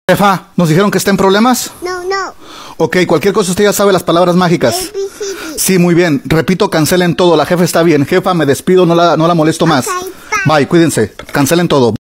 Jefa, ¿nos dijeron que está en problemas? No, no. Ok, cualquier cosa usted ya sabe las palabras mágicas. ABCD. Sí, muy bien. Repito, cancelen todo. La jefa está bien. Jefa, me despido, no la molesto más. Ok, bye. Bye, cuídense. Cancelen todo.